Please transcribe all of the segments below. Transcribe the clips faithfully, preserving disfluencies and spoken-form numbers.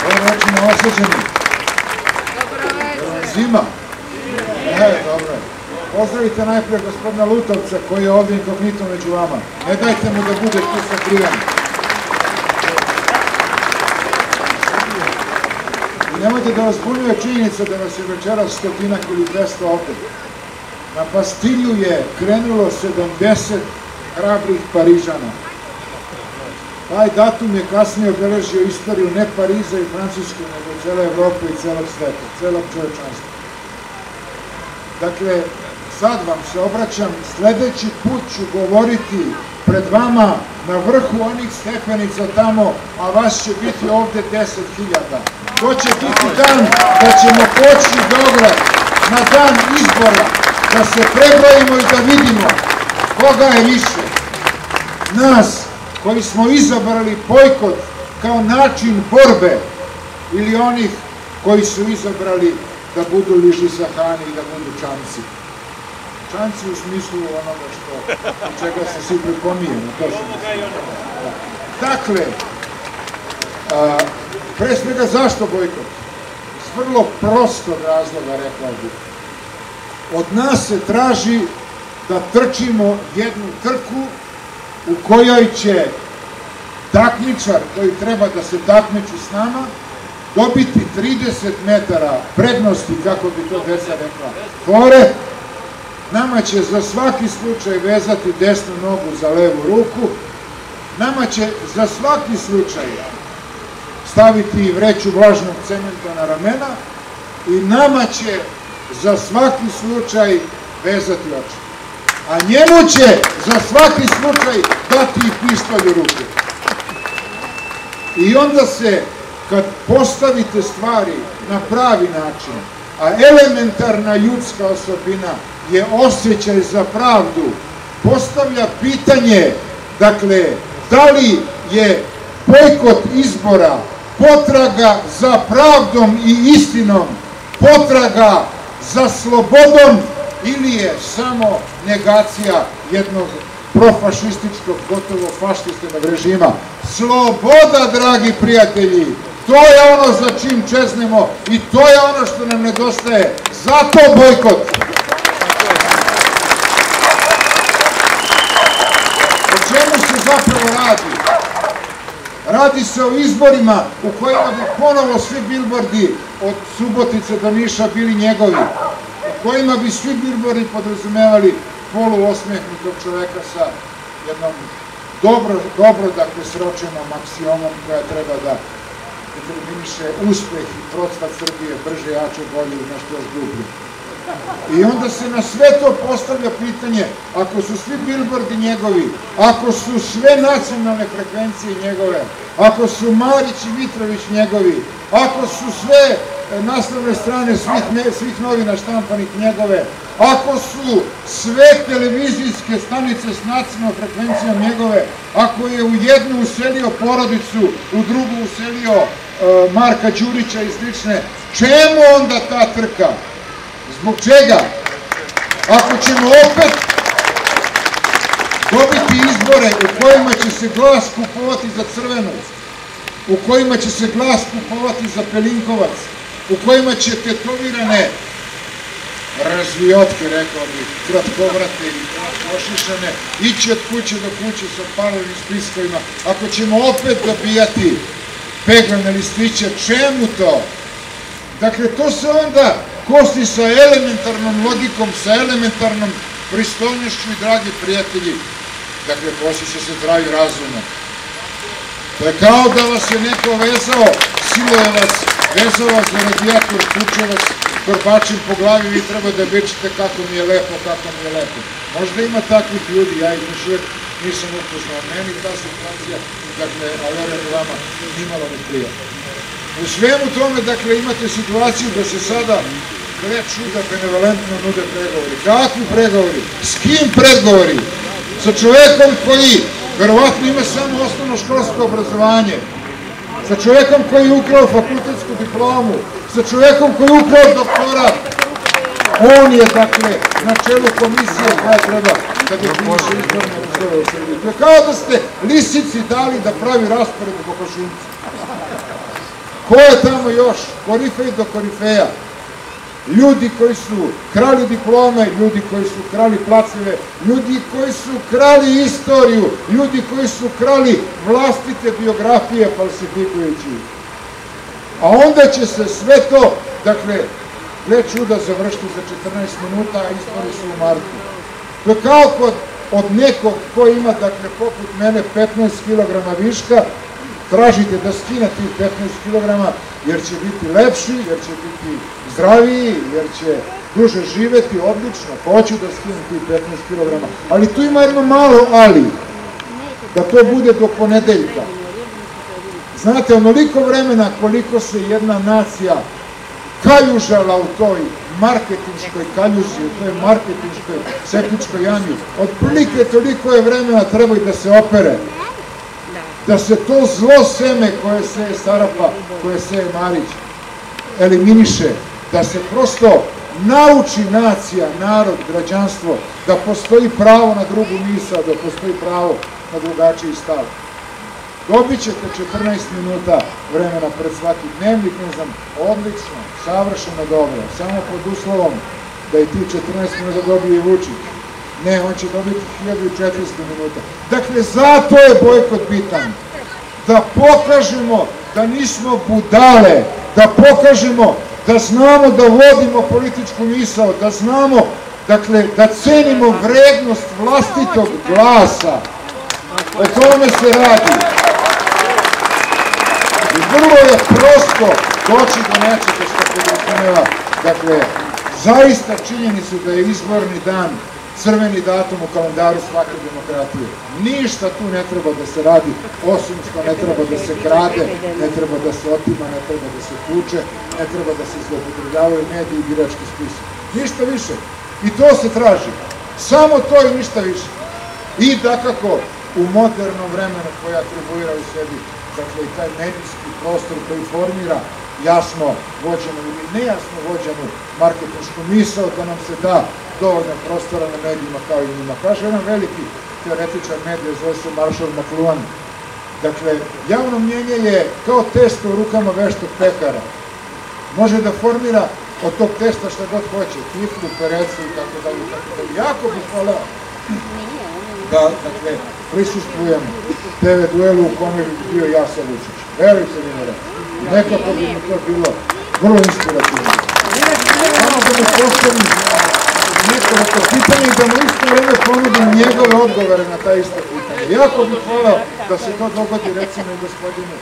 Ovo rečimo osjećani. Zima. Ne, dobro. Pozdravite najprije gospodina Lutovca koji je ovdje inkognito među vama. Ne dajte mu da bude tu sakriven. I nemojte da vas zbunjuje činjenica da nas je večeras stotinak ili dvesta ovdje. Na Bastilju je krenulo sedamdeset hrabrih Parižana. Taj datum je kasnije obeležio istoriju ne Pariza i Francuske, nego cele Evrope i celog sveta, celog čovečanstva. Dakle, sad vam se obraćam, sledeći put ću govoriti pred vama na vrhu onih stepenica tamo, a vas će biti ovde deset hiljada. To će biti dan da ćemo poći Beograd na dan izbora, da se prebrojimo i da vidimo koga je više. Nas koji smo izabrali bojkot kao način borbe ili onih koji su izabrali da budu liži sahani i da budu čamci. Čamci u smislu onoga što, od čega se svi pripomijemo. Dakle, a, pre svega zašto bojkot? S vrlo prostog razloga, rekao bih. Od nas se traži da trčimo jednu trku u kojoj će takmičar koji treba da se takmiči s nama dobiti trideset metara prednosti, kako bi to deca rekla, fore. Nama će za svaki slučaj vezati desnu nogu za levu ruku. Nama će za svaki slučaj staviti vreću vlažnog cementa na ramena i nama će za svaki slučaj vezati oči. A njemu će za svaki slučaj dati i pištolj u ruke. I onda se, kad postavite stvari na pravi način, a elementarna ljudska osobina je osjećaj za pravdu, postavlja pitanje, dakle, da li je bojkot izbora potraga za pravdom i istinom, potraga za slobodom, ili je samo negacija jednog profašističkog, gotovo fašističkog režima. Sloboda, dragi prijatelji, to je ono za čim čeznemo i to je ono što nam nedostaje. Zato bojkot. O čemu se zapravo radi? Radi se o izborima u kojima bi ponovo svi bilbordi od Subotice do Niša bili njegovi, u kojima bi svi bilbordi podrazumevali poluosmehnutog čoveka sa jednom dobro, dobro dakle, sročenom aksiomom koja treba da determiniše uspeh i procvat Srbije brže, jače, bolje i nešto još dublje. I onda se na sve to postavlja pitanje, ako su svi bilbordi njegovi, ako su sve nacionalne frekvencije njegove, ako su Marić i Mitrović njegovi, ako su sve naslovne strane svih, svih novina štampanih njegove, ako su sve televizijske stanice s nacionalnom frekvencijom njegove, ako je u jednu uselio porodicu, u drugu uselio uh, Marka Đurića i slične, čemu onda ta trka? Zbog čega? Ako ćemo opet dobiti izbore u kojima će se glas kupovati za Crvenu, u kojima će se glas kupovati za Pelinkovac, u kojima će tetovirane razvijotke, rekao bih, kratkovrate i ošišane, ići od kuće do kuće sa palovnim spiskovima, ako ćemo opet dobijati peglane listiće, čemu to? Dakle, to se onda kosi sa elementarnom logikom, sa elementarnom pristojnošću i, dragi prijatelji, dakle, kosi se sa zdravim razumom. To je kao da vas je neko vezao, siluje vas, vezao vas za radijator, tuče vas korbačem po glavi, vi treba da bečite kako mi je lepo, kako mi je lepo. Možda ima takvih ljudi, ja ih još uvijek nisam upoznao. Meni ta situacija, dakle, a verujem vama, nimalo ne prija. U svemu tome, dakle, imate situaciju da se sada, gle čuda, benevolentno nude pregovori. Kakvi pregovori? S kim pregovori? Sa čovekom koji verovatno ima samo osnovno školsko obrazovanje, sa čovekom koji je ukrao fakultetsku diplomu, sa čovekom koji je ukrao doktorat. On je, dakle, na čelu komisije koja treba da definiše izborne uslove u Srbiji. To je kao da ste lisici dali da pravi raspored u kokošincu. Ko je tamo još? Korifej do korifeja. Ljudi koji su krali diplome, ljudi koji su krali placeve, ljudi koji su krali istoriju, ljudi koji su krali vlastite biografije falsifikujući. A onda će se sve to, dakle, gle čuda, završiti za četrnaest minuta, a izbori su u martu. To je kao kod od nekog ko ima, dakle, poput mene petnaest kilograma viška, tražite da skine tih petnaest kilograma, jer će biti lepši, jer će biti zdraviji, jer će duže živeti, odlično, hoću da skinem tih petnaest kilograma. Ali tu ima jedno malo ali, da to bude do ponedeljka. Znate, onoliko vremena koliko se jedna nacija kaljužala u toj marketinškoj kaljuži, u toj marketinškoj septičkoj jami, otprilike toliko je vremena treba i da se opere. Da se to zlo seme koje seje Sarapa, koje seje Marić, eliminiše, da se prosto nauči nacija, narod, građanstvo, da postoji pravo na drugu misao, da postoji pravo na drugačiji stav. Dobit ćete četrnaest minuta vremena pred svaki dnevnik, ne znam, odlično, savršeno dobro, samo pod uslovom da i ti četrnaest minuta dobije Vučić. Ne, on će dobiti hiljadu i četiristo minuta. Dakle, zato je bojkot bitan. Da pokažemo da nismo budale, da pokažemo da znamo da vodimo političku misao, da znamo, dakle, da cenimo vrednost vlastitog glasa. O tome se radi. I vrlo je prosto doći do nečega što podrazumeva, dakle, zaista činjenicu da je izborni dan crveni datum u kalendaru svake demokratije. Ništa tu ne treba da se radi, osim što ne treba da se krade, ne treba da se otima, ne treba da se tuče, ne treba da se zloupotrebljavaju mediji i birački spisak. Ništa više. I to se traži. Samo to i ništa više. I dakako, u modernom vremenu koji atribuira u sebi, dakle, i taj medijski prostor koji formira jasno vođenu ili nejasno vođenu marketinšku misao, da nam se da dovoljno prostora na medijima kao i njima. Kaže jedan veliki teoretičar medija, zove se Marshall McLuhan. Dakle, javno mnjenje je kao testo u rukama veštog pekara. Može da formira od tog testa šta god hoće, kiflu, perecu i tako dalje, tako dalje. Jako bih voleo da, dakle, prisustvujem te ve duelu u kome bi bio ja sa Vučić. Verujte mi na reč. Nekako bi mi to bilo vrlo inspirativno. Samo da mu postavim nekoliko pitanja i da mu isto vreme ponudim njegove odgovore na ta ista pitanja. Jako bih voleo da se to dogodi recimo i gospodinu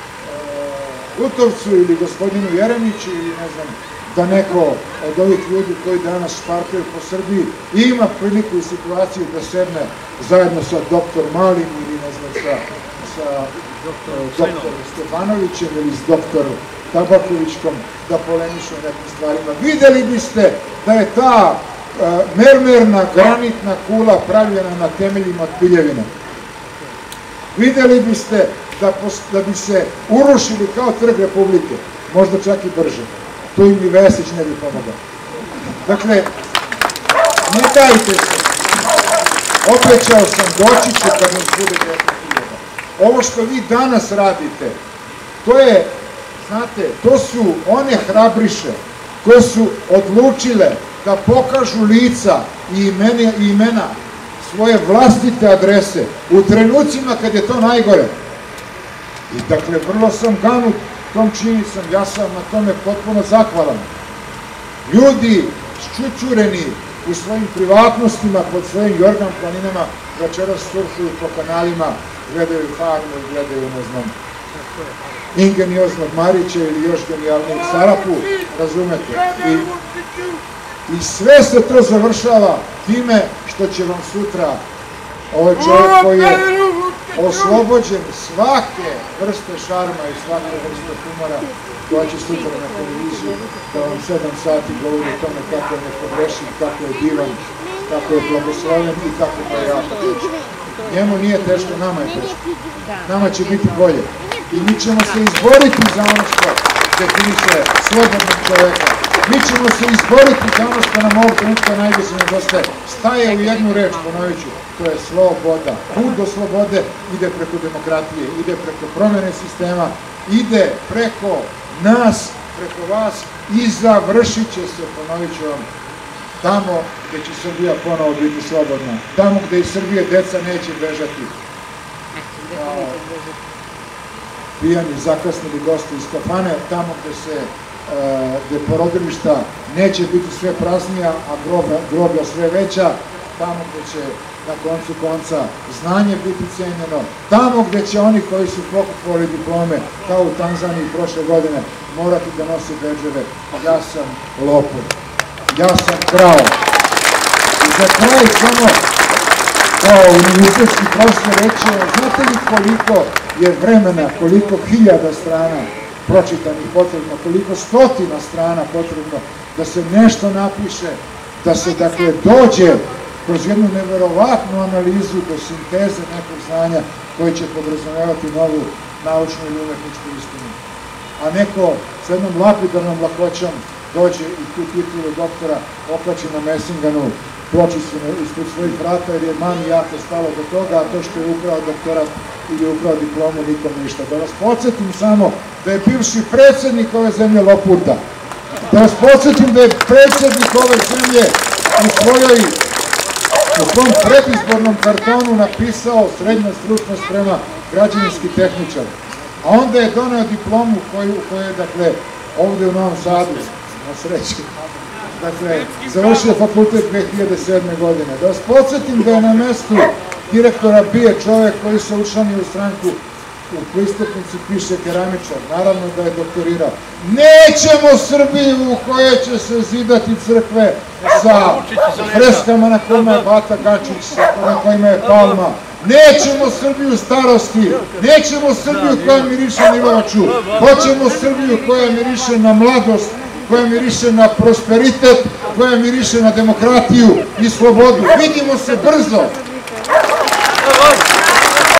Lutovcu ili gospodinu Jeremiću ili ne znam, da neko od ovih ljudi koji danas šparkaju po Srbiji ima priliku i situaciju da sedne zajedno sa doktor Malim ili ne znam sa doktorom Stefanovićem ili s doktorom Tabakovićkom da polemišu o nekim stvarima. Videli biste da je ta mermerna granitna kula pravljena na temeljima od piljevina. Videli biste da bi se urušili kao Trg Republike, možda čak i brže. Tu im i Vesić ne bi pomogao. Dakle, ne dajte se. Obećao sam, doći ću kad nam bude deset hiljada. Ovo što vi danas radite, to je, znate, to su one hrabriše koje su odlučile da pokažu lica i imena svoje vlastite adrese u trenucima kad je to najgore. I dakle, vrlo sam ganut tom činjenicom, ja sam na tome potpuno zahvalan. Ljudi ščučureni u svojim privatnostima, pod svojim Jorgan planinama, večeras surfuju po kanalima, gledaju Farmu i gledaju, ne znam, ingenioznog Marića ili još genijalnijeg Sarapu, razumete? I sve se to završava time što će vam sutra ovaj čovjek koji je oslobođen svake vrste šarma i svake vrste humora, doći sutra na televiziju da vam sedam sati govori o tome kako je nepogrešiv, kako je divan, kako je blagosloven i kako mu je jako teško. Njemu nije teško, nama je teško. Nama će biti bolje. I mi ćemo se izboriti za ono što definiše slobodnog čoveka. Mi ćemo se izboriti za ono što nam ovog trenutka najviše nedostaje. Staje u jednu reč, ponovit ću, to je sloboda. Put do slobode ide preko demokratije, ide preko promjene sistema, ide preko nas, preko vas i završit će se, ponovit ću vam, tamo gde će Srbija ponovo biti slobodna, tamo gde iz Srbije deca neće bežati. Pijani, zakasnili gosti iz kafane, tamo gde se gde porodilišta neće biti sve praznija, a groblja sve veća, tamo gde će na koncu konca znanje biti cenjeno, tamo gde će oni koji su pokupovali diplome, kao u Tanzaniji prošle godine, morati da nose bedževe, ja sam lopov, ja sam krao. I za kraj samo, kao univerzitetski profesor reče, znate li koliko je vremena, koliko hiljada strana pročitanih potrebno, koliko stotina strana potrebno da se nešto napiše, da se dakle dođe kroz jednu neverovatnu analizu do sinteze nekog znanja koji će podrazumevati novu naučnu ili umetničku istinu. A neko s jednom lapidarnom lakoćom dođe i tu titulu doktora okači na Messinganu, ploči se ispred svojih vrata jer je mami jako stalo do toga, a to što je ukrao doktorat ili ukrao diplomu nikom ništa. Da vas podsjetim samo da je bivši predsjednik ove zemlje lopurda. Da vas podsjetim da je predsjednik ove zemlje u svojoj u svom predizbornom kartonu napisao srednja stručna sprema građevinski tehničar. A onda je doneo diplomu koju je, dakle, ovde u Novom Sadu, na sreći, dakle, završio fakultet dve hiljade sedme. godine. Da vas podsjetim da je na mestu direktora bio čovjek koji se učlanio u stranku, u pristupnici piše keramičar, naravno da je doktorirao. Nećemo Srbiju u kojoj će se zidati crkve sa freskama na kojima je Bata Gačić, na kojima je Palma. Nećemo Srbiju starosti, nećemo Srbiju koja miriše na Ilovaču, hoćemo Srbiju koja miriše na mladost, koja miriše na prosperitet, koja miriše na demokratiju i slobodu. Vidimo se brzo!